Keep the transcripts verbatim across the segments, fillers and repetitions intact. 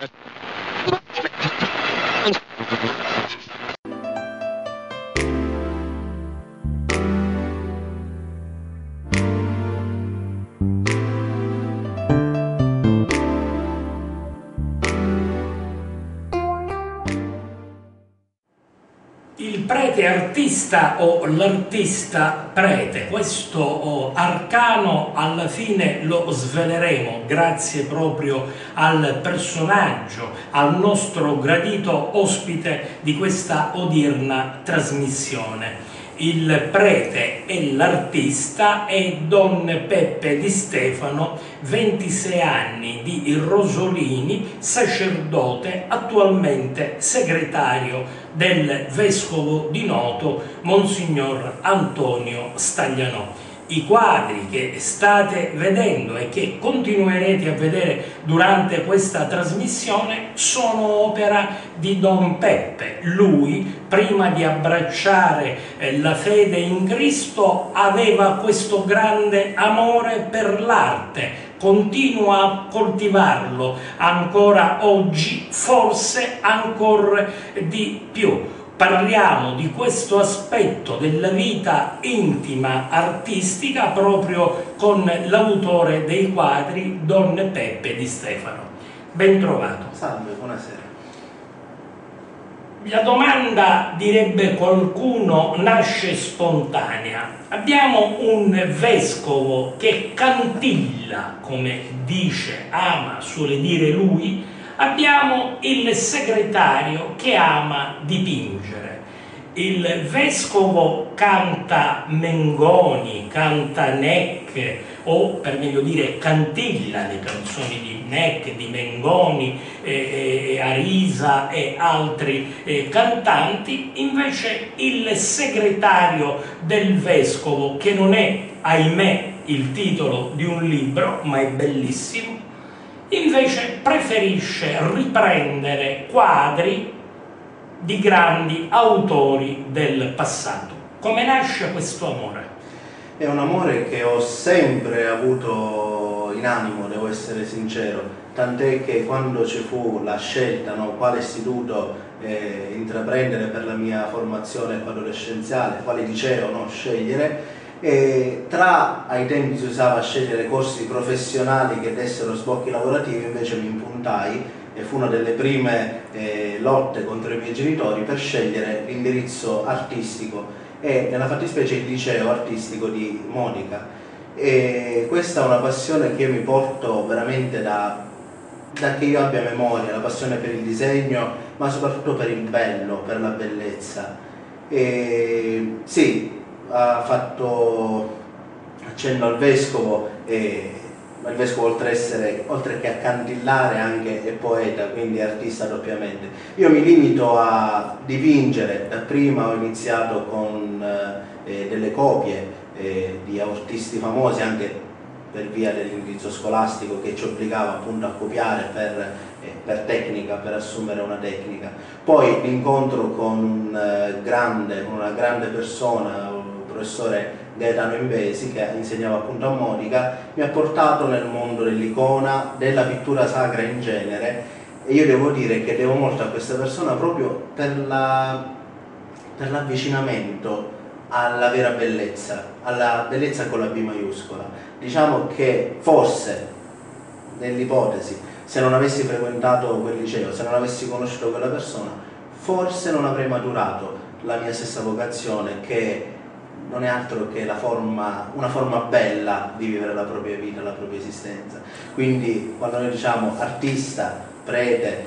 Il prete artista o l'artista prete, questo oh, arcano alla fine lo sveleremo grazie proprio al personaggio, al nostro gradito ospite di questa odierna trasmissione. Il prete e l'artista è Don Peppe Di Stefano, ventisei anni, di Rosolini, sacerdote, attualmente segretario del vescovo di Noto, Monsignor Antonio Staglianò. I quadri che state vedendo e che continuerete a vedere durante questa trasmissione sono opera di Don Peppe. Lui, prima di abbracciare eh, la fede in Cristo, aveva questo grande amore per l'arte, continua a coltivarlo ancora oggi, forse ancora di più. Parliamo di questo aspetto della vita intima artistica proprio con l'autore dei quadri, Don Peppe Di Stefano. Ben trovato. Salve, buonasera. La domanda, direbbe qualcuno, nasce spontanea. Abbiamo un vescovo che cantilla, come dice, ama, suole dire lui. Abbiamo il segretario che ama dipingere. Il vescovo canta Mengoni, canta Neck, o per meglio dire cantilla le canzoni di Neck, di Mengoni, eh, eh, Arisa e altri eh, cantanti. Invece il segretario del vescovo, che non è, ahimè, il titolo di un libro, ma è bellissimo, invece preferisce riprendere quadri di grandi autori del passato. Come nasce questo amore? È un amore che ho sempre avuto in animo, devo essere sincero, tant'è che quando ci fu la scelta, no, quale istituto eh, intraprendere per la mia formazione adolescenziale, quale liceo no, scegliere, E tra ai tempi si usava scegliere corsi professionali che dessero sbocchi lavorativi, invece mi impuntai e fu una delle prime eh, lotte contro i miei genitori per scegliere l'indirizzo artistico e nella fattispecie il liceo artistico di Monica. E questa è una passione che io mi porto veramente da, da che io abbia memoria, la passione per il disegno, ma soprattutto per il bello, per la bellezza. E, sì, ha fatto accenno al vescovo e il vescovo oltre, essere, oltre che a cantillare anche è poeta, quindi è artista doppiamente. Io mi limito a dipingere, dapprima ho iniziato con eh, delle copie eh, di artisti famosi anche per via dell'indirizzo scolastico che ci obbligava appunto a copiare per, eh, per tecnica, per assumere una tecnica. Poi l'incontro con un eh, grande, una grande persona, professore Gaetano Imbesi, che insegnava appunto a Monica, mi ha portato nel mondo dell'icona, della pittura sacra in genere, e io devo dire che devo molto a questa persona proprio per la, per l'avvicinamento alla vera bellezza, alla bellezza con la B maiuscola. Diciamo che forse, nell'ipotesi, se non avessi frequentato quel liceo, se non avessi conosciuto quella persona, forse non avrei maturato la mia stessa vocazione, che non è altro che la forma, una forma bella di vivere la propria vita, la propria esistenza. Quindi quando noi diciamo artista, prete,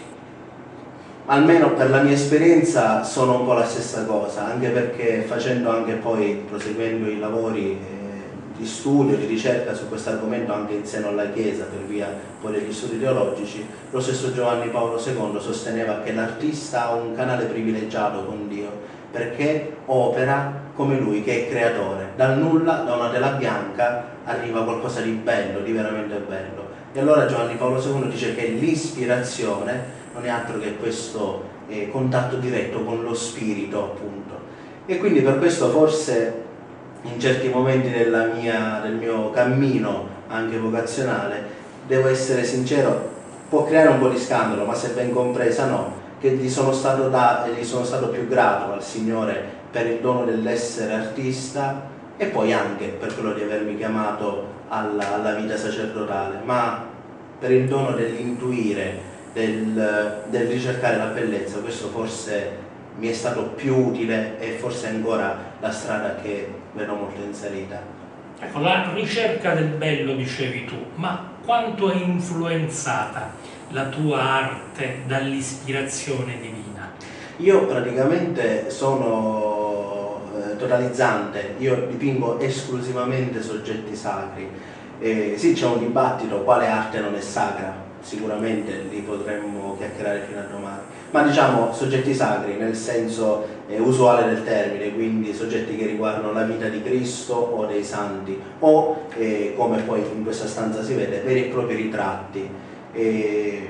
almeno per la mia esperienza sono un po' la stessa cosa, anche perché facendo anche poi, proseguendo i lavori eh, di studio, di ricerca su questo argomento anche in seno alla Chiesa per via poi degli studi teologici, lo stesso Giovanni Paolo secondo sosteneva che l'artista ha un canale privilegiato con Dio, perché opera come lui che è creatore. Dal nulla, da una tela bianca, arriva qualcosa di bello, di veramente bello. E allora Giovanni Paolo secondo dice che l'ispirazione non è altro che questo eh, contatto diretto con lo spirito, appunto. E quindi per questo forse in certi momenti della mia, del mio cammino anche vocazionale, devo essere sincero, può creare un po' di scandalo, ma se ben compresa no, che gli sono stato, da, gli sono stato più grato al Signore per il dono dell'essere artista e poi anche per quello di avermi chiamato alla, alla vita sacerdotale, ma per il dono dell'intuire, del, del ricercare la bellezza. Questo forse mi è stato più utile e forse ancora la strada che vedo molto in salita. Ecco, la ricerca del bello dicevi tu, ma quanto è influenzata la tua arte dall'ispirazione divina? Io praticamente sono eh, totalizzante, io dipingo esclusivamente soggetti sacri. Eh, sì, c'è un dibattito quale arte non è sacra, sicuramente lì potremmo chiacchierare fino a domani, ma diciamo soggetti sacri nel senso eh, usuale del termine, quindi soggetti che riguardano la vita di Cristo o dei santi o, eh, come poi in questa stanza si vede, veri e propri ritratti. Eh,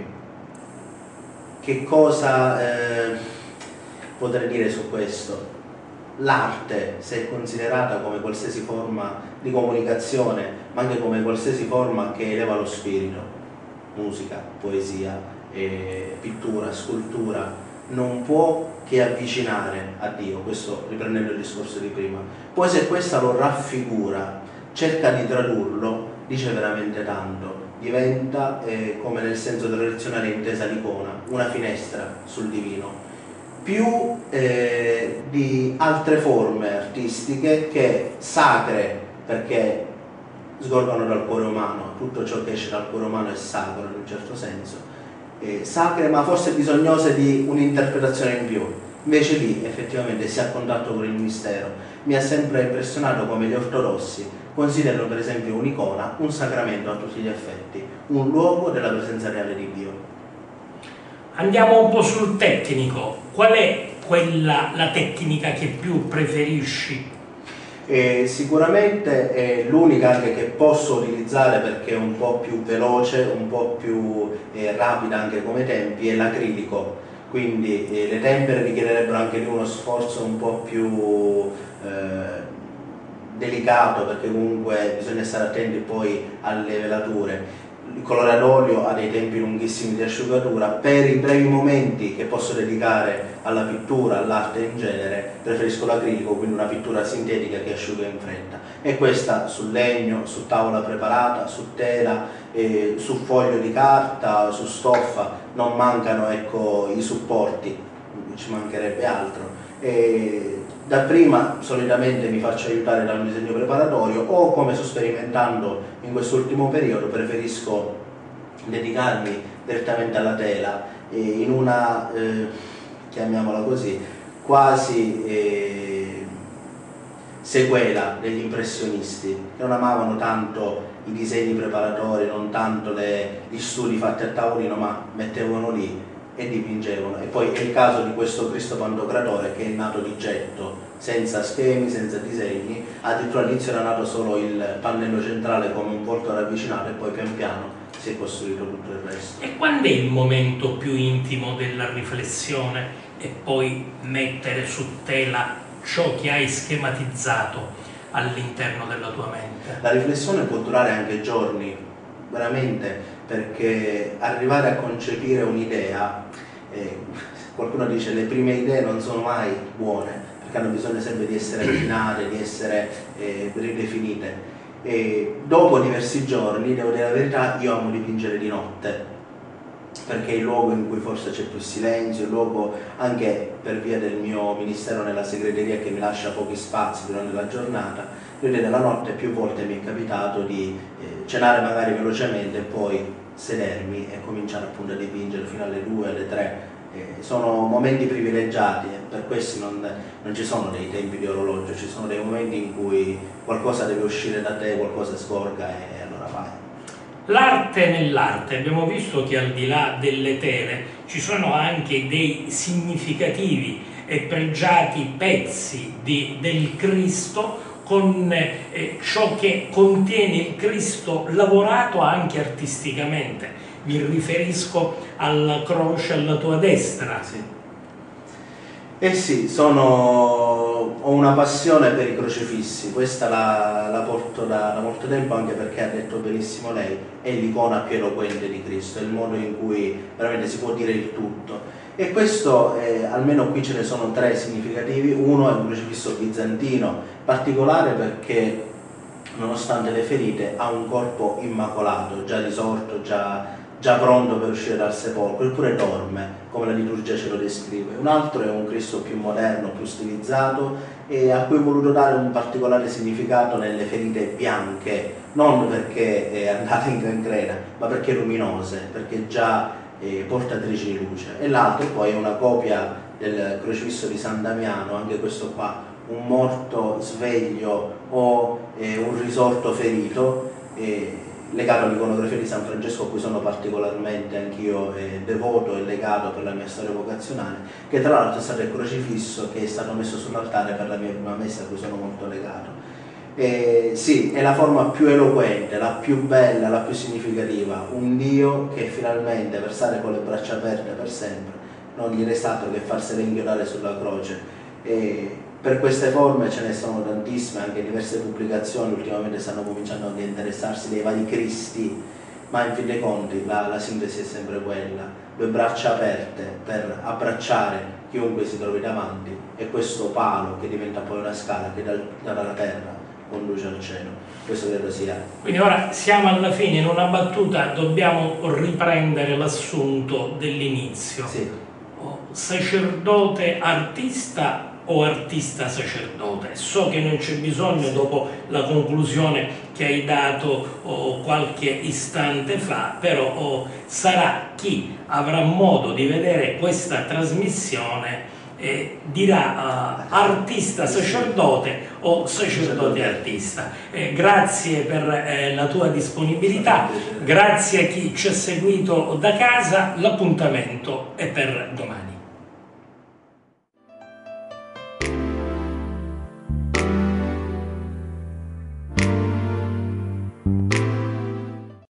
che cosa eh, potrei dire su questo? L'arte, se è considerata come qualsiasi forma di comunicazione, ma anche come qualsiasi forma che eleva lo spirito, musica, poesia, eh, pittura, scultura, non può che avvicinare a Dio, questo riprendendo il discorso di prima. Poi se questa lo raffigura, cerca di tradurlo, dice veramente tanto, diventa, eh, come nel senso tradizionale intesa l'icona, una finestra sul divino, più eh, di altre forme artistiche che sacre, perché sgorgano dal cuore umano, tutto ciò che esce dal cuore umano è sacro in un certo senso, eh, sacre ma forse bisognose di un'interpretazione in più. Invece lì effettivamente si ha contatto con il mistero. Mi ha sempre impressionato come gli ortodossi considerano per esempio un'icona un sacramento a tutti gli effetti, un luogo della presenza reale di Dio. Andiamo un po' sul tecnico. Qual è quella, la tecnica che più preferisci? Eh, sicuramente è l'unica anche che posso utilizzare perché è un po' più veloce, un po' più eh, rapida anche come tempi, è l'acrilico. Quindi eh, le tempere richiederebbero anche lì uno sforzo un po' più eh, delicato, perché comunque bisogna stare attenti poi alle velature. Il colore ad olio ha dei tempi lunghissimi di asciugatura. Per i brevi momenti che posso dedicare alla pittura, all'arte in genere, preferisco l'acrilico, quindi una pittura sintetica che asciuga in fretta. E questa su legno, su tavola preparata, su tela, eh, su foglio di carta, su stoffa, non mancano, ecco, i supporti, ci mancherebbe altro. E da prima solitamente mi faccio aiutare da un disegno preparatorio o, come sto sperimentando in quest'ultimo periodo, preferisco dedicarmi direttamente alla tela eh, in una, eh, chiamiamola così, quasi eh, sequela degli impressionisti, che non amavano tanto i disegni preparatori, non tanto le, gli studi fatti a tavolino, ma mettevano lì e dipingevano. E poi è il caso di questo Cristo Pantocratore che è nato di getto, senza schemi, senza disegni. Addirittura all'inizio era nato solo il pannello centrale come un volto ravvicinato e poi pian piano si è costruito tutto il resto. E quando è il momento più intimo della riflessione e poi mettere su tela ciò che hai schematizzato all'interno della tua mente? La riflessione può durare anche giorni, veramente, perché arrivare a concepire un'idea, eh, qualcuno dice le prime idee non sono mai buone, perché hanno bisogno sempre di essere raffinate, di essere eh, ridefinite. E dopo diversi giorni, devo dire la verità, io amo dipingere di notte, perché è il luogo in cui forse c'è più silenzio, il luogo anche per via del mio ministero nella segreteria che mi lascia pochi spazi durante la giornata. Quindi nella notte più volte mi è capitato di eh, cenare magari velocemente e poi sedermi e cominciare appunto a dipingere fino alle due, alle tre. Eh, sono momenti privilegiati e per questo non, non ci sono dei tempi di orologio, ci sono dei momenti in cui qualcosa deve uscire da te, qualcosa scorga e allora vai. L'arte nell'arte, abbiamo visto che al di là delle tele ci sono anche dei significativi e pregiati pezzi di, del Cristo con eh, ciò che contiene il Cristo lavorato anche artisticamente. Mi riferisco alla croce alla tua destra. Sì. Eh sì, sono, ho una passione per i crocifissi, questa la, la porto da, da molto tempo, anche perché ha detto benissimo lei, è l'icona più eloquente di Cristo, è il modo in cui veramente si può dire il tutto. E questo, eh, almeno qui ce ne sono tre significativi. Uno è un crocifisso bizantino, particolare perché nonostante le ferite ha un corpo immacolato, già risorto, già... già pronto per uscire dal sepolcro, eppure dorme, come la liturgia ce lo descrive. Un altro è un Cristo più moderno, più stilizzato, e a cui ho voluto dare un particolare significato nelle ferite bianche, non perché è andata in cancrena, ma perché luminose, perché già eh, portatrici di luce. E l'altro poi è una copia del crocifisso di San Damiano, anche questo qua, un morto sveglio o eh, un risorto ferito, eh, legato all'iconografia di San Francesco, a cui sono particolarmente anch'io eh, devoto e legato per la mia storia vocazionale, che tra l'altro è stato il crocifisso che è stato messo sull'altare per la mia prima messa, a cui sono molto legato. Eh, sì, è la forma più eloquente, la più bella, la più significativa, un Dio che finalmente, per stare con le braccia aperte per sempre, non gli resta altro che farsene inchiodare sulla croce. Eh, Per queste forme ce ne sono tantissime, anche diverse pubblicazioni ultimamente stanno cominciando anche a interessarsi dei vari Cristi, ma in fin dei conti la, la sintesi è sempre quella: due braccia aperte per abbracciare chiunque si trovi davanti, e questo palo che diventa poi una scala che dal, dalla terra conduce al cielo. Questo credo sia. Quindi ora siamo alla fine, in una battuta dobbiamo riprendere l'assunto dell'inizio. Sì. Sacerdote artista o artista sacerdote? So che non c'è bisogno, dopo la conclusione che hai dato oh, qualche istante fa, però oh, sarà chi avrà modo di vedere questa trasmissione e dirà uh, artista sacerdote o sacerdote artista. Eh, grazie per eh, la tua disponibilità, grazie a chi ci ha seguito da casa, l'appuntamento è per domani.